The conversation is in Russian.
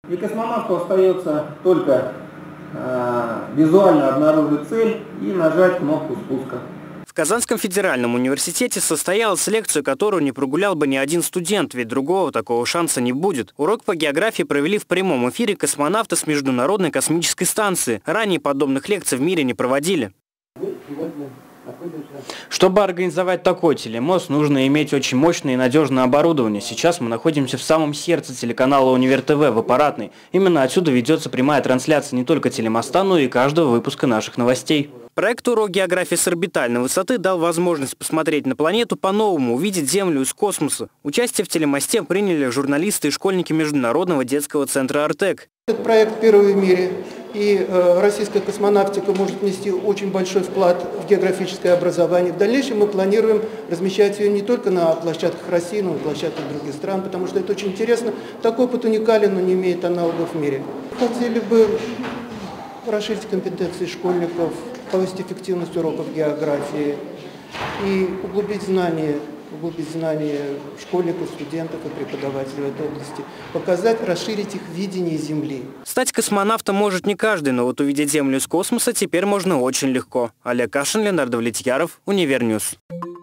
И космонавту остается только визуально обнаружить цель и нажать кнопку спуска. В Казанском федеральном университете состоялась лекция, которую не прогулял бы ни один студент, ведь другого такого шанса не будет. Урок по географии провели в прямом эфире космонавты с Международной космической станции. Ранее подобных лекций в мире не проводили. Чтобы организовать такой телемост, нужно иметь очень мощное и надежное оборудование. Сейчас мы находимся в самом сердце телеканала Универ ТВ в Аппаратной. Именно отсюда ведется прямая трансляция не только телемоста, но и каждого выпуска наших новостей. Проект «Урок географии с орбитальной высоты» дал возможность посмотреть на планету по-новому, увидеть Землю из космоса. Участие в телемосте приняли журналисты и школьники Международного детского центра «Артек». Этот проект первый в мире, и российская космонавтика может внести очень большой вклад в географическое образование. В дальнейшем мы планируем размещать ее не только на площадках России, но и на площадках других стран, потому что это очень интересно. Такой опыт уникален, но не имеет аналогов в мире. Хотели бы расширить компетенции школьников, повысить эффективность уроков географии и углубить знания школьников, студентов и преподавателей в этой области, показать, расширить их видение Земли. Стать космонавтом может не каждый, но вот увидеть Землю из космоса теперь можно очень легко. Олег Кашин, Леонард Влетьяров, Универньюз.